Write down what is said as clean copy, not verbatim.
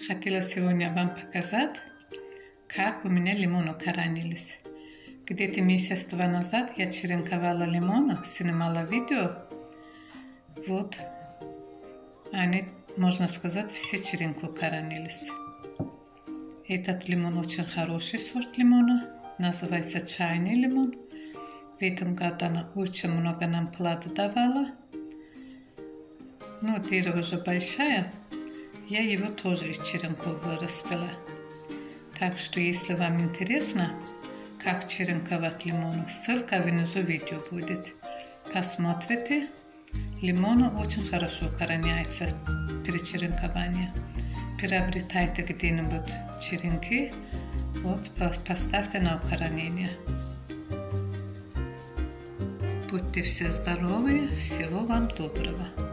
Хотела сегодня вам показать, как у меня лимоны укоренились. Где-то месяц-два назад я черенковала лимоны, снимала видео. Вот они, можно сказать, все черенки укоренились. Этот лимон очень хороший сорт лимона, называется чайный лимон. В этом году она очень много нам плода давала. Но дерево уже большое. Я его тоже из черенков вырастила. Так что, если вам интересно, как черенковать лимоны, ссылка внизу видео будет. Посмотрите. Лимоны очень хорошо укореняются при черенковании. Приобретайте где-нибудь черенки, вот, поставьте на укоренение. Будьте все здоровы, всего вам доброго.